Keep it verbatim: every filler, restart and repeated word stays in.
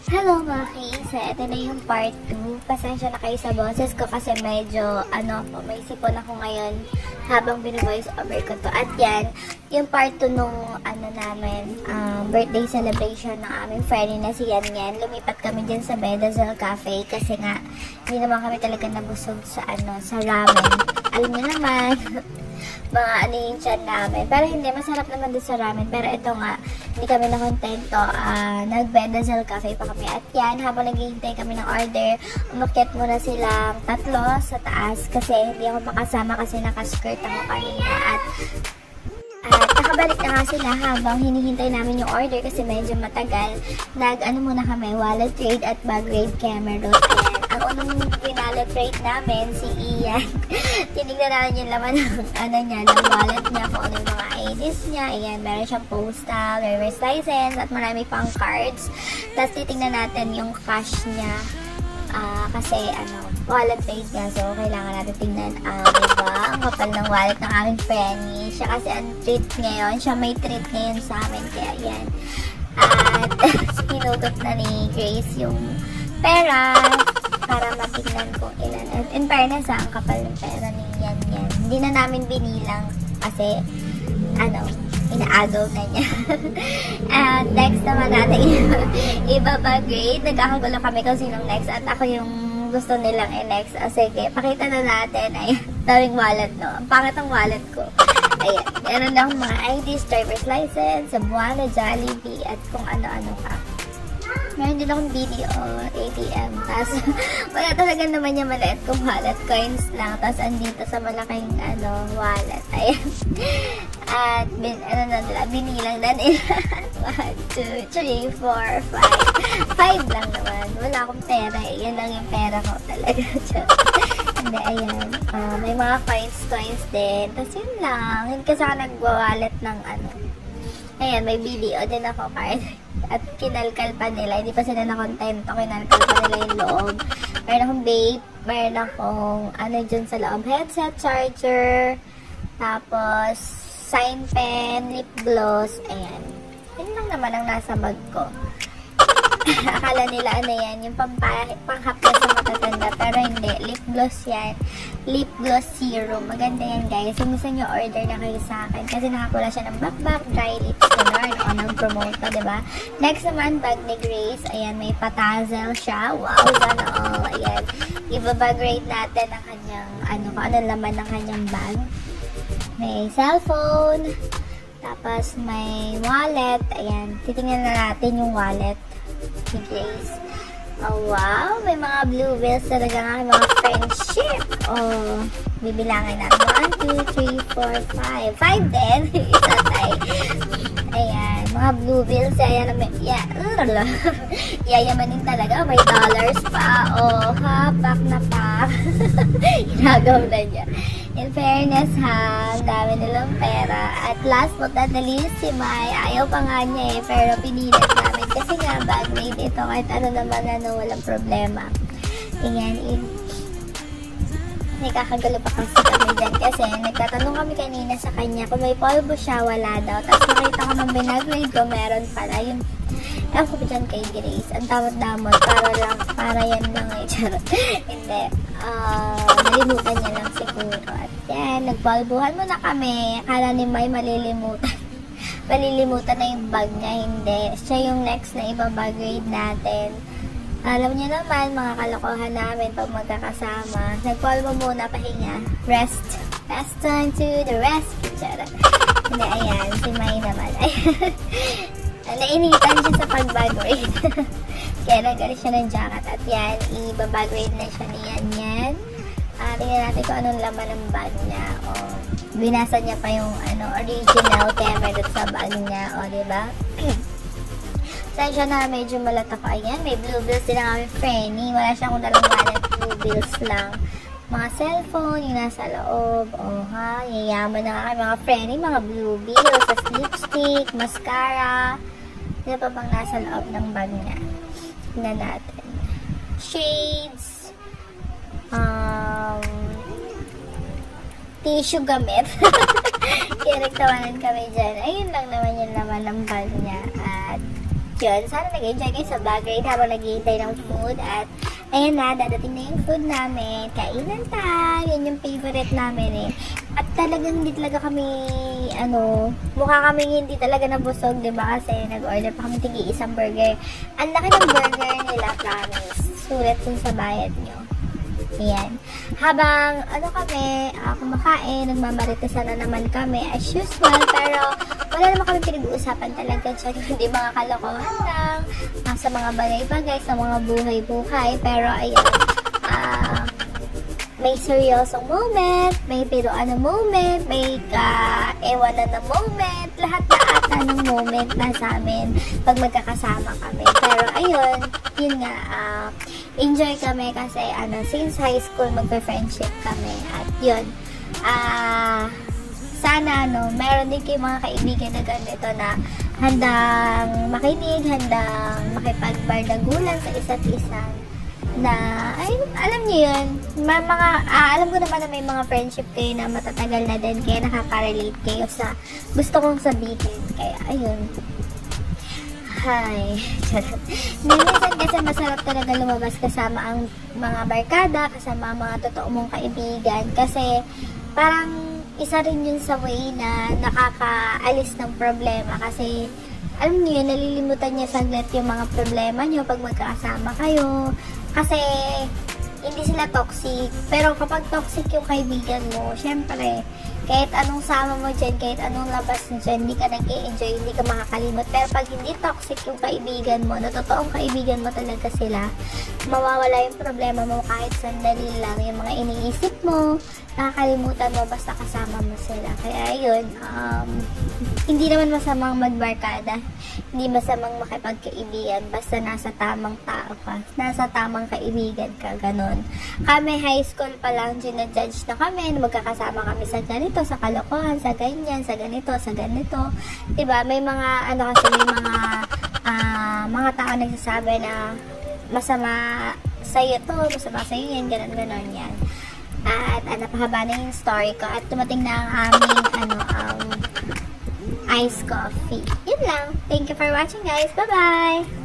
Hello mga kaisa, ito na yung part two. Pasensya na kayo sa boses ko kasi medyo ano po, may sipon ako ngayon habang binu-voice over ko to. At yan, yung part two nung ano namin, um, birthday celebration ng aming friend na si Yan Yan. Lumipat kami dyan sa Bedazal Cafe kasi nga hindi naman kami talaga nabusog sa ano, sa ramen. Alam niyo naman, mga ano yung chan namin. Pero hindi, masarap naman din sa ramen. Pero ito nga, hindi kami nakontento. Uh, Nag-Bedazal Cafe pa kami. At yan, habang naghihintay kami ng order, umakyat muna silang tatlo sa taas. Kasi hindi ako makasama kasi nakaskirt ako kanina. At At nakabalik na nga sila habang hinihintay namin yung order kasi medyo matagal. Nag-ano muna kami, wallet trade at bag raid camera. Ayan. Ang unang pinallet trade namin, si Ian. Tinignan namin yung laman ng, ano niya, ng wallet niya, kung ano yung mga I Ds niya. Ayan, meron siyang postal, driver's license, at marami pang cards. Tapos titignan natin yung cash niya. Uh, kasi ano, wallet trade nga, so kailangan natin tingnan uh, diba? Ang kapal ng wallet ng aming friendly. Siya kasi ang treat ngayon, siya may treat ngayon sa amin, kaya yan. At hinugot na ni Grace yung pera para matignan kung ilan. At in fairness ha, ang kapal ng pera ni Yan Yan. Hindi na namin binilang kasi ano, inaagaw na niya. At next naman natin ibabag-grade. Nagkakagulo kami kung sinong next. At ako yung gusto nilang i-next. O sige, pakita na natin. Ayan, daming wallet, no? Ang pangit ang wallet ko. Ayan, meron akong mga I Ds, driver's license, Cebuana, Jollibee, at kung ano-ano pa. Meron din akong video, A T M. Tapos, wala talaga naman yung maliit kong wallet. Coins lang. Tapos, andito sa malaking, ano, wallet. Ayan. At, bin, ano na nila, binilang na nila. one, two, three, four, five. five lang naman. Wala akong pera eh. Yan lang yung pera ko talaga. Hindi, ayan. Uh, may mga coins, coins din. Tapos, yun lang. Hindi kasi ako nagwa-wallet ng, ano. Ayan, may video din ako card. At kinalkal pa nila. Hindi pa sila nakontento. Kinalkal pa nila yung loob. Meron akong vape. Meron akong ano dyan sa loob. Headset, charger. Tapos, sign pen, lip gloss. Ayan. Yun lang naman ang nasa bag ko. Akala nila ano yan. Yung panghaplas sa matatanda. Pero hindi. Lip gloss yan. Lip gloss serum. Maganda yan guys. Kung gusto nyo order na kayo sa akin. Kasi nakakula siya ng back-back, dry lips, ganun. O nang-promote pa, diba? Next naman, bag ni Grace. Ayan, may patazel siya. Wow, sana all. Ayan. Ibabag rate natin ang kanyang, ano, kung ano laman ng kanyang bag. May cellphone. Tapos, may wallet. Ayan. Titingnan na natin yung wallet ni Grace. Oh, wow. May mga blue wheels talaga nga. Mga friendship. Oh, bibilangin natin. one, two, three, four, five. five din. Isa tayo. Ayan. Mga blue wheels. Ayan. Yeah. Yayamanin talaga. May dollars pa. Oh, ha. Pack na pack. Hinagaw na niya. In fairness ha, ang dami nilang pera. At last but not the least, si Mai, ayaw pa nga niya eh, pero pinilit namin. Kasi nga, bag made ito, kahit ano naman, ano, walang problema. Tingnan, in... Nakakagalo pa kasi kami dyan. Kasi nagtatanong kami kanina sa kanya, kung may polvo siya, wala daw. Tapos nakita ko nung binagrade ko, meron pala. Yung, ewan ko pa dyan kay Grace. Ang tamot-damot, para lang, para yan lang eh. Charot. Hindi. Uh, nalimutan niya lang siguro. At yan, nagbalbuhan muna kami. Akala ni May malilimutan. malilimutan na yung bag niya. Hindi. Siya yung next na ibabag grade natin. Alam niyo naman, mga kalokohan namin pag magkakasama. Nagbalbo muna, pahinga. Rest. Last time to the rescue. Charot. Hindi, ayan. Si May naman. Nainitan siya sa pag-bag grade. Kaya nagalit siya ng jacket. At yan, ibabag grade na siya ni Yan Yan. Uh, tingnan natin kung anong laman ng bag niya. O, binasa niya pa yung ano, original camera sa bag niya. O, diba? Saan siya na medyo malat ako. Ayan, may blue bills din ang aming friendly. Wala siyang kung dalang wallet. Blue bills lang. Mga cellphone, yung nasa loob. O, ha? Yayaman na kami mga friendly. Mga blue bills. As lipstick, mascara. Ano pa bang nasa loob ng bag niya? Tingnan natin. Shades. Um, tissue gamit. Kaya nagtawanan kami dyan. Ayun lang naman yung laman ng bag niya. At yun, sana nag-enjoy kayo sa vlog ride habang naghihintay ng food. At ayan na, dadating na yung food namin. Kainan tayo. Yan yung favorite namin eh. At talagang hindi talaga kami, ano, mukha kami hindi talaga nabusog, diba? Kasi nag-order pa kami tigi isang burger. Ang laki ng burger nila, promise. Sulit dun sa bayad nyo. Ayan. Habang, ano kami, uh, kumakain, nagmamaritesan na naman kami as usual, pero wala naman kami pinag-uusapan talaga dyan. Hindi mga kalokohan lang, uh, sa mga bagay-bagay, sa mga buhay-buhay, pero ayan, uh, may seryosong moment, may piruan na moment, may ka-ewanan na moment, lahat na ata ng moment na sa amin pag magkakasama kami. Pero ayun, yun nga, uh, enjoy kami kasi ano, since high school magpe-friendship kami. At yun, ah, uh, sana ano, meron din kayo mga kaibigan na ganito na handang makinig, handang makipagbardagulan sa isa't isa. Na, ay, alam niyo yun, may mga, ah, alam ko naman na may mga friendship kayo na matatagal na din, kaya nakaka-relate kayo sa gusto kong sabihin. Kaya, ayun. Hi. Minsan kasi masarap talaga lumabas kasama ang mga barkada, kasama ang mga totoo mong kaibigan. Kasi, parang isa rin yun sa way na nakakaalis ng problema. Kasi, alam niyo yun, nalilimutan niyo saglit yung mga problema niyo pag magkakasama kayo. Kasi, hindi sila toxic. Pero kapag toxic yung kaibigan mo, syempre, kahit anong sama mo dyan, kahit anong labas mo dyan, hindi ka nag-i-enjoy, hindi ka makakalimot. Pero pag hindi toxic yung kaibigan mo, na totoong kaibigan mo talaga sila, mawawala yung problema mo kahit sandali lang. Yung mga iniisip mo, nakakalimutan mo basta kasama mo sila. Kaya yun, um, hindi naman masamang magbarkada. Hindi masamang makipagkaibigan. Basta nasa tamang tao ka. Nasa tamang kaibigan ka. Ganon. Kami high school pa lang, ginajudge na kami. Magkakasama kami sa ganito, sa kalokohan, sa ganyan, sa ganito, sa ganito. Diba? May mga, ano kasi, may mga, uh, mga tao nagsasabi na masama sa'yo to, masama sa'yo yan, ganon, ganon yan. At uh, napahaba na yung story ko. At tumating na ang aming, ano, um, iced coffee. Yun lang. Thank you for watching, guys. Bye-bye!